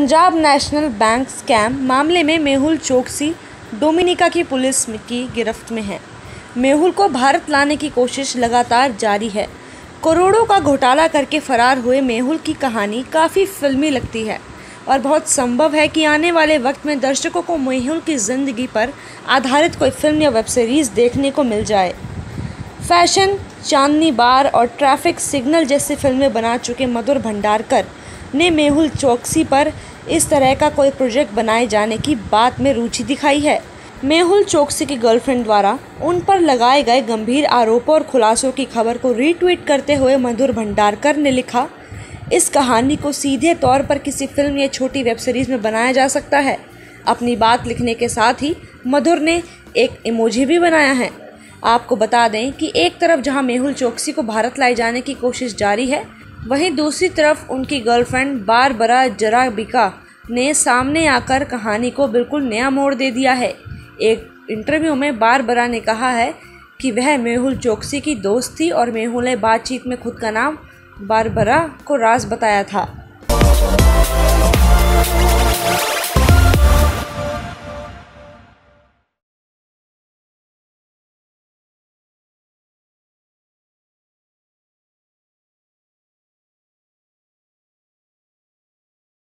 Punjab national bank scam मामले में Mehul Choksi Dominica की पुलिस की गिरफ्त में है। मेहुल को भारत लाने की कोशिश लगातार जारी है। करोड़ों का घोटाला करके फरार हुए मेहुल की कहानी काफ़ी फिल्मी लगती है और बहुत संभव है कि आने वाले वक्त में दर्शकों को मेहुल की ज़िंदगी पर आधारित कोई फिल्म या वेब सीरीज़ देखने को मिल जाए। फैशन, चांदनी बार और ट्रैफिक सिग्नल जैसी फिल्में बना चुके मधुर भंडारकर ने मेहुल चोकसी पर इस तरह का कोई प्रोजेक्ट बनाए जाने की बात में रुचि दिखाई है। मेहुल चोकसी की गर्लफ्रेंड द्वारा उन पर लगाए गए गंभीर आरोपों और खुलासों की खबर को रीट्वीट करते हुए मधुर भंडारकर ने लिखा, इस कहानी को सीधे तौर पर किसी फिल्म या छोटी वेब सीरीज़ में बनाया जा सकता है। अपनी बात लिखने के साथ ही मधुर ने एक इमोजी भी बनाया है। आपको बता दें कि एक तरफ जहां मेहुल चोकसी को भारत लाए जाने की कोशिश जारी है, वहीं दूसरी तरफ उनकी गर्लफ्रेंड बारबरा जराबिका ने सामने आकर कहानी को बिल्कुल नया मोड़ दे दिया है। एक इंटरव्यू में बारबरा ने कहा है कि वह मेहुल चोकसी की दोस्त थी और मेहुल ने बातचीत में खुद का नाम बारबरा को राज बताया था।